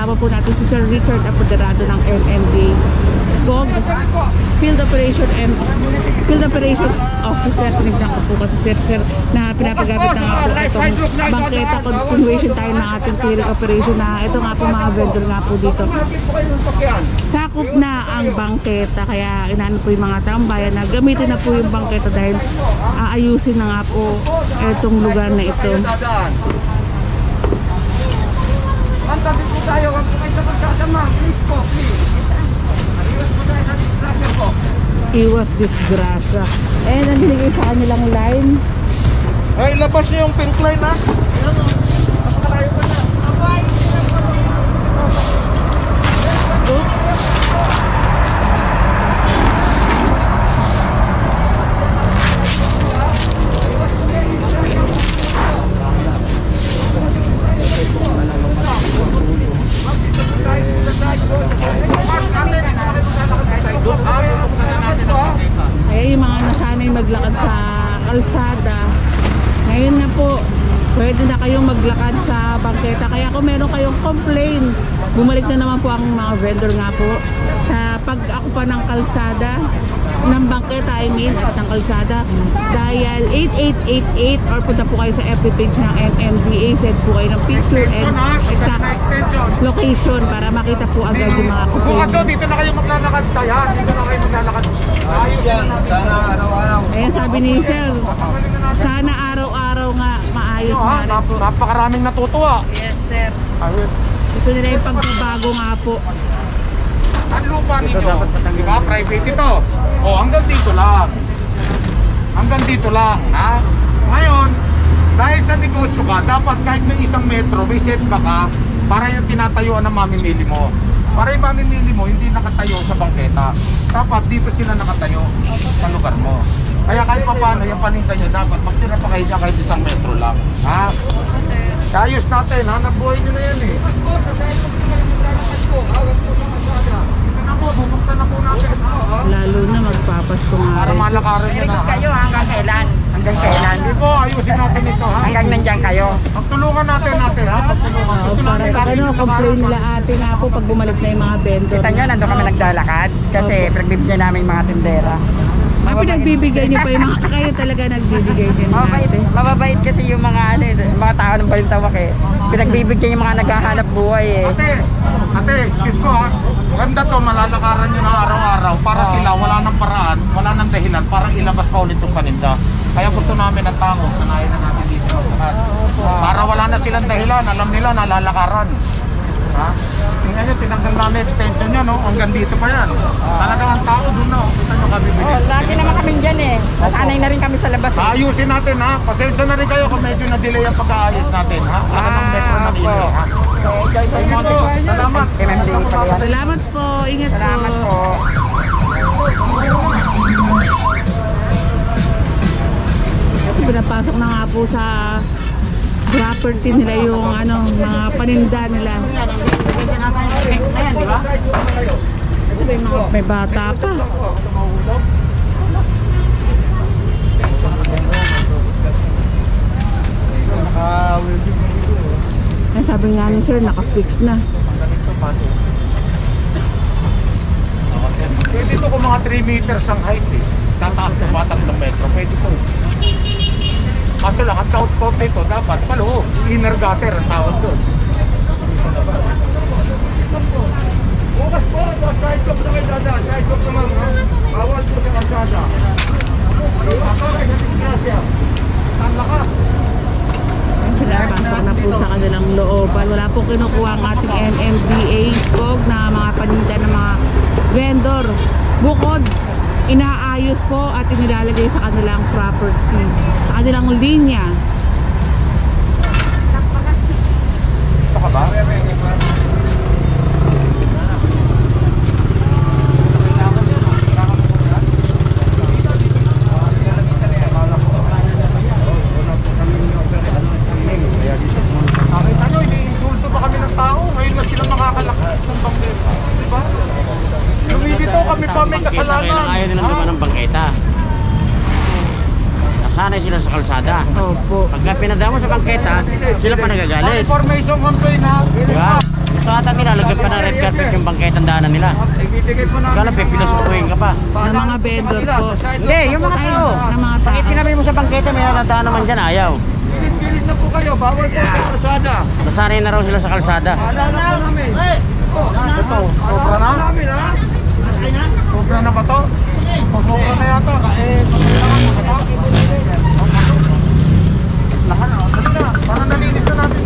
kasama po natin si Sir Richard Apoderado ng MMD Gog Field Operation Officer. Tinignan ko po kasi sir na pinapagamit na nga po itong bangketa. Continuation tayo ng ating clearing operation na ito nga po mga vendor nga po dito. Sakop na ang bangketa, kaya inaano po yung mga tambayan na gamitin na po yung bangketa dahil aayusin na nga po itong lugar na ito. Mantabi po tayo, wag po kayo sa pagkasama. Please po, please. Iwas disgrasya. Eh, nandinig sa kanilang line. Ay, labas niyo yung pink line, ha? Napakalayo pa na. Ay, yung mga nasanay maglakad sa kalsada, ngayon na po pwede na kayong maglakad sa bangketa. Kaya kung meron kayong complain, bumalik na naman po ang mga vendor nga po sa pag-akupa ng kalsada, ng bangketa at ng kalsada. Dial 8888 or punta po kayo sa FB page ng MMDA, send po kayo ng picture and exact location para makita po agad yung mga complain. Bukas o, dito na kayo maglalakad saya. Dito na kayo maglalakad. Ayos yan, sana araw-araw. Ayan, sabi ni Sir, sana araw-araw nga maayos na rin po. Napakaraming natutuwa. Yes, sir. Ayun. Ito nila yung pagbabago nga po. Ang lupa ninyo, di ba? Private ito. O, hanggang dito lang. Hanggang dito lang, ha? Ngayon, dahil sa negosyo ka, dapat kahit may 1 metro, may setback ka para yung tinatayuan ng mamimili mo. Para yung mamimili mo, hindi nakatayo sa bangketa. Dapat dito sila nakatayo sa lugar mo. Kaya kahit pa paano, yung paninda nyo, dapat magtira pa kayo dyan kahit 1 metro lang. Ha? Ayos natin, ha? Nabuhay nyo na yan eh. Bubuksan na po natin. Lalo na magpapasko nga Para rin. malakaran nyo na. Ikot kayo hanggang kailan? Hanggang kailan? Hindi po, ayusin natin ito, ha? Hanggang nandyan kayo. Pagtulungan natin, ha? Pagtulungan. Oo, para pag ano, complain nila ate nga po pag bumalik na yung mga vendor. Kita nyo, nandun kami naglalakad. Kasi pinagbibigyan namin yung mga tindera. Pinagbibigay niyo pa yung mga kayo talaga nagbibigay din Mababait, ate. mababait kasi yung mga ano, yung mga tao ng Balintawak eh. Pinagbibigyan yung mga naghahanap buhay eh. Ate, excuse ko, ha? Maganda to, malalakaran nyo na araw-araw para sila wala nang paraan, wala nang dahilan para ilabas pa ulit yung paninda. Kaya gusto namin ang tango, sanayin na natin dito. Para wala na silang dahilan, alam nila nalalakaran. Ha? Tingnan nyo, tinanggal namin extension nyo, no? Hanggang dito pa yan. Talagang ang tao doon na, kita nyo kami bilis. Oh, lagi naman kami dyan eh. Nasanay na rin kami sa labas eh. Ayusin natin, ha? Pasensya na rin kayo kung medyo na-delay ang pag-aayos natin, ha? Laka ng Metro Manila, ha? Salamat. MMD pala. Salamat po, ingat Salamat po. po. Pinapasok na nga po sa property nila yung ano, mga paninda nila. May bata pa. Ay, sabi nga ni sir, naka-fix na. Pwede ito kung mga 3 meters ang height eh. Tataas na ba 3 metro? Pwede po. Kaso lang, ang tawag scope nito dapat paloob. Inner gutter ang tawag doon. Bukas po, side scope na kayo dada. Side scope naman, ha? Bawal po sa kalsada. Ang lakas. Pinapasok na po sa kanilang looban. Wala po kinukuha ang ating MMDA Gog na mga paninda ng mga vendor. Bukod, inaayos po at inilalagay sa kanilang property, sa kanilang linya. Ito ka ba? Ayaw nilang dumaan ng bangketa. Nasanay sila sa kalsada. Opo. Pagka pinadama sa bangketa, sila pa nagagalit. Information complaint, ha? Diba? Gusto ata nila bangketang daanan nila. Ibibigay po namin. Sana pipilosopuhin ka pa. Ng mga vendor po. Hindi, yung mga tao. Ng mga Bakit tao. tinabi mo sa bangketa, may nadaan naman dyan, ayaw. Pilit na po kayo, bawal po sa kalsada. Nasanay na raw sila sa kalsada. Alala po namin. Ito, sobra na? Sobra na ba to? O sobra na yata? Kailangan mo ba to? Lahat na, dali na. Para nalinis na natin.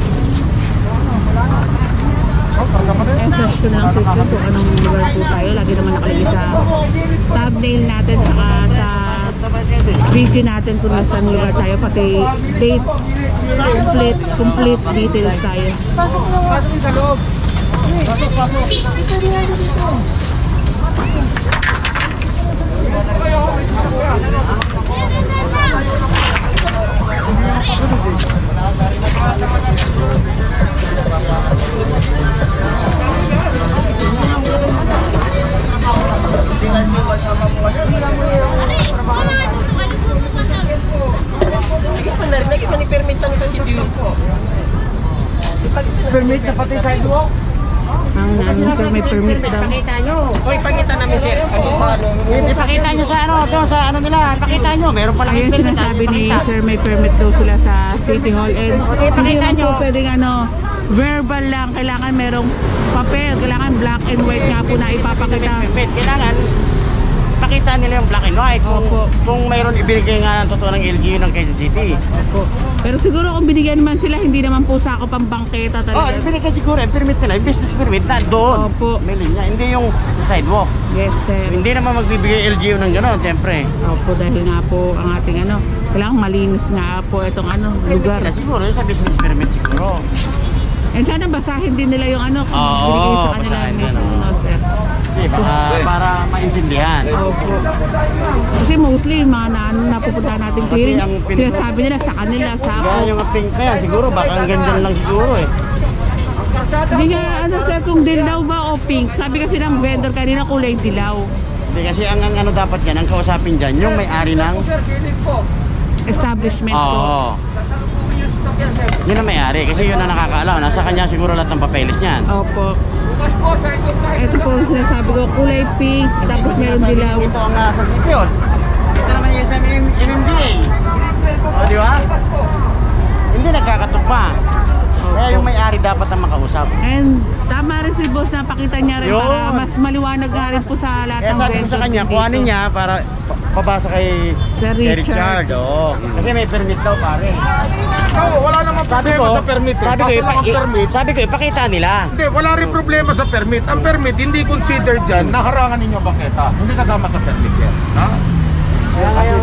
Oh, karga pa din. I-search ko na lang po kung anong lugar po tayo. Lagi naman nakalagay sa thumbnail natin saka sa video natin kung saan lugar tayo. Pati date, complete details tayo. Pasok sa loob. Pasok. Permit na pati sidewalk. Sir, may permit daw. Ipakita nyo. Hoy, pagkita namin sir. Ipakita nyo sa ano, doon sa ano nila. Ipakita nyo, meron palang Ayun sinasabi ni Sir, may permit daw sila sa City Hall. And hindi naman po pwedeng verbal lang. Kailangan merong papel. Kailangan black and white nga po na ipapakita. Kailangan pakita nila yung black and white Opo. kung mayroon ibigay nga ng totoo ng LGU ng Quezon City. Opo. Pero siguro kung binigyan naman sila, hindi naman po sakop ang bangketa Oh, talaga. ibigay siguro yung permit nila, yung business permit na doon. Opo. May linya, hindi yung sa sidewalk. Yes, sir. Hindi naman magbibigay LGU ng gano'n, siyempre. Opo, dahil nga po ang ating kailangan malinis nga po itong lugar. Kaya siguro yung sa business permit siguro. And sana basahin din nila yung kung Oo, binigay sa kanila basahin ni din, sir. Kasi para maintindihan. Opo. Kasi mostly yung mga napupunta natin clearing, ang sinasabi nila sa kanila, sa ako. Kaya yung pink na yan, siguro baka ang ganda lang siguro eh. Hindi nga, sir, kung dilaw ba o pink? Sabi kasi ng vendor kanina kulay dilaw. Hindi kasi ang ano dapat yan, ang kausapin dyan, yung may-ari ng... Establishment po. Oo. Yun ang may-ari, kasi yun ang nakakaalam. Nasa kanya siguro lahat ng papeles niyan. Opo. Ito po yung sinasabi ko, kulay pink, tapos meron dilaw. Ito ang nasa city yun. Ito naman yung sa MMDA. O, di ba? Hindi nagkakatupa. Kaya yung may-ari dapat ang makausap. And tama rin si boss na pakita niya rin Yun. para mas maliwanag nga rin po sa lahat Kaya ng sabi ko sa kanya, kuhanin niya para pabasa kay Sir Richard. Oo. Kasi may permit daw pare. Oo, wala namang problema sa permit eh. Sabi ko, Basta lang ang permit. sabi ko, ipakita nila. Hindi, wala rin problema sa permit. Ang permit, hindi considered dyan na harangan ninyo bangketa. Hindi kasama sa permit yan. Ha? Kaya ngayon,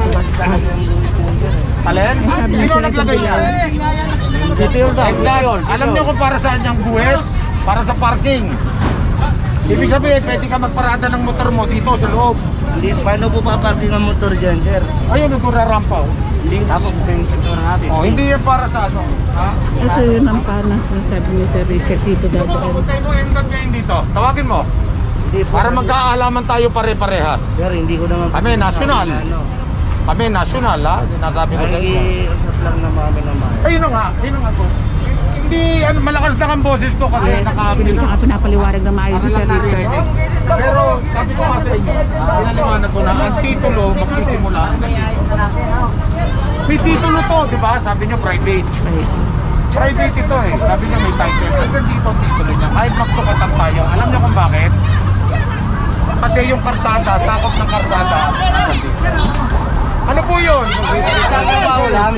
Alin? Sino naglagay yan? city yun daw. Dad, alam niyo kung para saan yung buwes? Para sa parking. Ibig sabihin, pwede ka magparada ng motor mo dito sa loob. Hindi, paano po paparking ang motor dyan, sir? Ayun, nagurarampa. Tapos yung sintura natin. Oh, hindi yan para sa ano. Ha? Ito yun ang panas na sabi ni Sir Richard dito daw. Pupuntay mo yung ngayon dito. Tawagin mo. Hindi po. Para magkaalaman tayo pare-parehas. Sir, hindi ko naman... Kami, national. Kami, national, ha? Sinasabi ko sa inyo. Nag-iusap lang naman kami naman. Ayun na nga po. Hindi, malakas lang ang boses ko kasi Hindi siya pinapaliwanag na maayos si Sir Richard. Pero sabi ko nga sa inyo, pinaliwanag ko na ang titulo magsisimula hanggang dito. May titulo to, di ba? Sabi niyo private. Private ito eh. Sabi niya may title. Hanggang dito ang titulo niya. Kahit magsukatan tayo. Alam niyo kung bakit? Kasi yung karsada, sakop ng karsada. hanggang dito. Ano po yun? lang.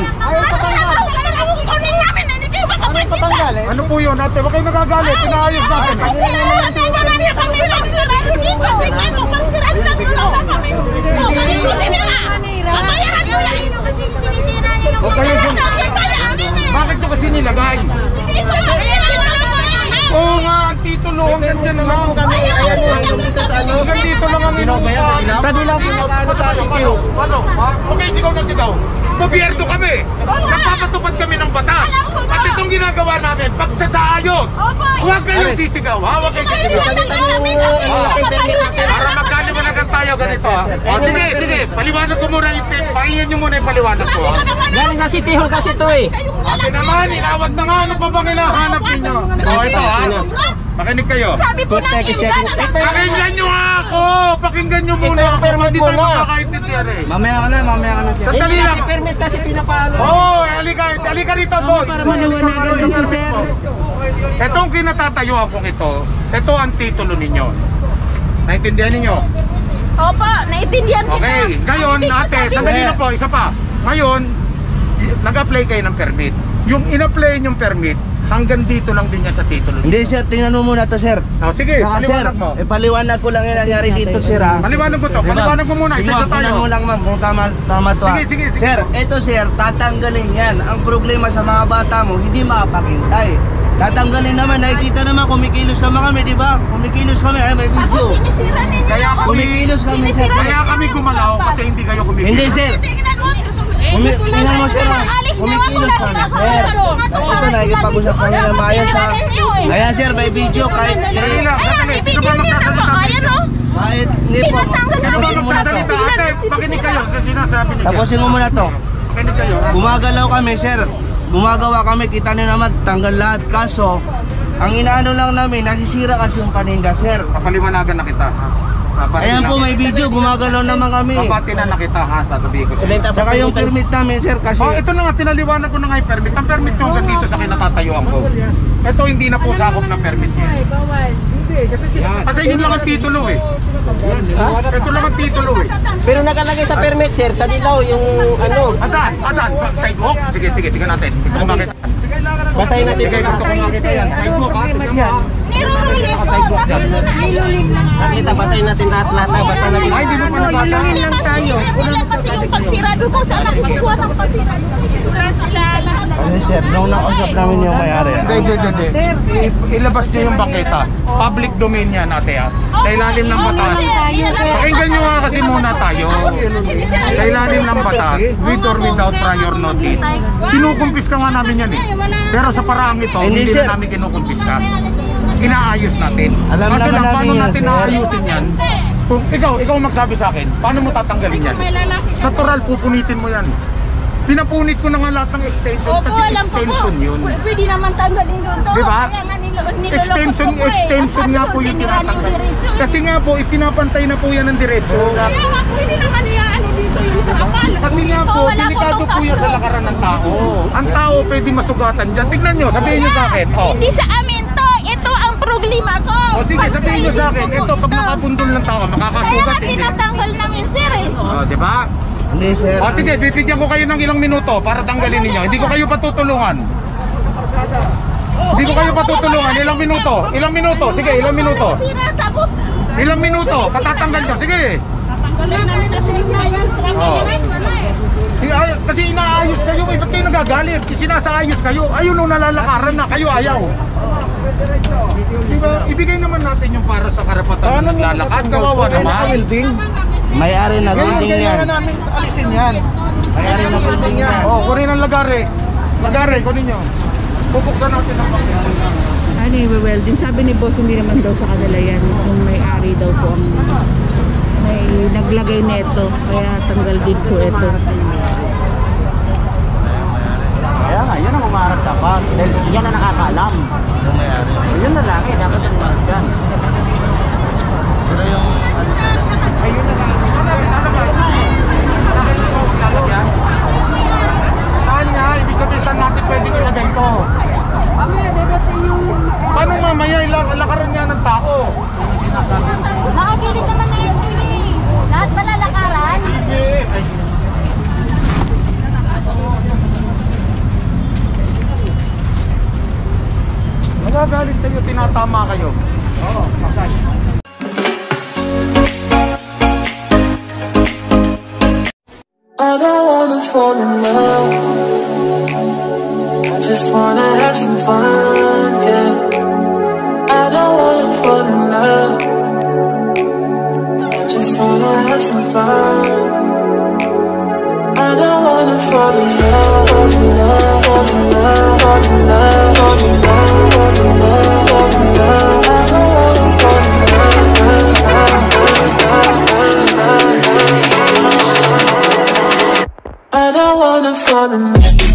Ano po yun? Ate, wag kayo nagagalit. Pinaayos natin. Bakit to kasi nilagay? Oo nga, ang titulo, hanggang dyan lang. Hanggang dito lang ang inuusahan. Sa dilaw Sa ano? Ano? Ha? Okay, sigaw na sigaw. Gobyerno kami. Nagpapatupad kami ng batas. At itong ginagawa namin, pagsasaayos. Huwag kayong sisigaw, ha? Huwag kayong sisigaw. Para magkaliwanagan tayo ganito, ha? O, sige, sige. Paliwanag ko muna. Pakinggan nyo muna yung paliwanag ko, ha? Galing sa City Hall kasi ito eh. Ate naman, inawat na nga. Ano pa bang hinahanap ninyo? O, ito, ha? Makinig kayo. Sabi po ng IMDA na Pakinggan nyo ako! Pakinggan nyo muna ako. Hindi tayo makakaintindihan eh. Mamaya ka na. Sandali lang. Permit kasi pinapalo. Oo, halika rito, boy. Para maliwanagan din po, sir. Itong kinatatayuan kong ito ang titulo ninyo. Naintindihan ninyo? Opo, naintindihan kita. Okay, ngayon Ang ibig ko ate, sabihin- sandali na po, isa pa. Ngayon, nag-apply kayo ng permit. Yung in-apply yung permit, hanggang dito lang din niya sa titulo. Hindi sir, tingnan mo muna to sir. Oh, sige, Saka sir, paliwanag mo. paliwanag ko lang yung nangyari dito sir ha. Paliwanag ko to, paliwanag mo muna, isa-isa tayo. Tingnan mo lang ma'am kung tama to ha. Sige. Sir, ito sir, tatanggalin yan. Ang problema sa mga bata mo, hindi makapagintay. Tatanggalin naman, nakikita naman, kumikilos naman kami, di ba? Kumikilos kami, ay may Ako video. sinisira ninyo. Kaya kami, Kumikilos kami sir. kaya kami gumalaw kasi hindi kayo kumikilos. Hindi sir. Tingnan mo. Tingnan mo sir, Alis na ako kumikilos lang. kami sir. Ito, nakikipag-usap kami na maayos ha. Ayan sir, may video kahit Sandali lang, Ayan, sandali. may Sino video ba din ako. magsasalita? Ayan o. kahit hindi po. Pinatanggal Sino ba namin yung magsasalita? Ate, pakinig kayo sa sinasabi niyo, sir. Tapusin mo muna to. Pakinig kayo. ha? Gumagalaw kami sir. Gumagawa kami, kita niyo naman, tanggal lahat. Kaso, ang inaano lang namin, nasisira kasi yung paninda sir. Papaliwanagan na kita. ha? Ayan po, may video, gumagalaw naman kami. Papatinan na kita ha, sasabihin ko sa'yo. Saka yung permit namin sir kasi Oh, ito na nga, pinaliwanag ko na nga yung permit. Ang permit nyo hanggang dito sa kinatatayuan ko. Ito hindi na po sakop ng permit niya. Kasi yun lang ang titulo eh. Ito lang ang titulo eh. Pero nakalagay sa permit sir, sa dilaw yung ano. Asan? Sidewalk? Sige, tingnan natin. Ito ko makita. Basahin natin. Sige, gusto ko makita yan. Sidewalk ha, tignan mo ha. Nirurulit po. Nilulit lang. Kita, basahin natin lahat na basta natin. Ay, hindi mo pa nabasa. Nilulit tayo. Nilulit kasi yung pagsirado ko. Saan ako kukuha ng pagsirado? kasi sir, nung nakausap namin yung may-ari. Hindi. Ilabas niyo yung bangketa. Public domain yan ate ha. Sa ilalim ng batas. Pakinggan nyo nga kasi muna tayo. Sa ilalim ng batas, with or without prior notice, kinukumpiska nga namin yan eh. Pero sa paraang ito, Hindi, hindi sir. na namin kinukumpiska. Inaayos natin. Alam Kaso naman lang, namin paano yan, natin sir. naayusin yan? Kung ikaw magsabi sa akin, paano mo tatanggalin yan? Natural, pupunitin mo yan. Pinapunit ko na nga lahat ng extension kasi extension yun. Pwede naman tanggalin doon to. Di ba? Kaya nga niloloko Extension ko po eh. extension nga po yung tinatanggal. Kasi nga po, ipinapantay na po yan ng diretso. Kaya nga, pwede naman ano dito yung trapal. Kasi nga po, delikado po yan sa lakaran ng tao. Ang tao pwede masugatan dyan. Tignan nyo, sabihin nyo sa akin. Oh. Hindi sa amin to. Ito ang problema ko. O sige, sabihin nyo sa akin. Ito, pag nakabundol ng tao, Kaya nga makakasugat hindi. tinatanggal namin sir eh. O, di ba? Hindi sir. O sige, bibigyan ko kayo ng ilang minuto para tanggalin ninyo. Hindi ko kayo patutulungan. Hindi ko kayo patutulungan. Ilang minuto? Ilang minuto? Sige, ilang minuto? Sira tapos Ilang minuto? Patatanggal nyo. Sige. tanggalin namin na sira yan. Oh. Kasi inaayos kayo. Ba't kayo nagagalit? Sinasaayos kayo. Ayun o, nalalakaran na. Kayo ayaw. Diba? Ibigay naman natin yung para sa karapatan ng naglalakad. Kawawa naman. May-ari na building yan. namin alisin yan. May-ari na building yan. Oh, kunin ang lagare. Lagare, kunin nyo. Bubuksan natin ang pagkakas. Ano yung welding? Sabi ni boss, hindi naman daw sa kanila yan. Kung may-ari daw po ang may naglagay neto. Kaya tanggal din po ito. Kaya nga, yun ang umarap dapat. Dahil yan ang nakakaalam. Yung may-ari. Yun na lang eh, dapat ang umarap dyan. Pero yung Saan nga? Ibig sabihin saan natin pwedeng ilagay ko? Paano mamaya lakaran nga ng tao? nakagilid naman na yan eh. Lahat ba lalakaran? Nagagalit kayo, tinatama kayo. Oo, I don't wanna fall in love. I just wanna have some fun, yeah. I don't wanna fall in love. I just wanna have some fun. I don't wanna fall in love, fall in love, fall in love, fall in love, fall in love, fall in love, fall in love. I don't wanna fall in love. I don't wanna fall in love.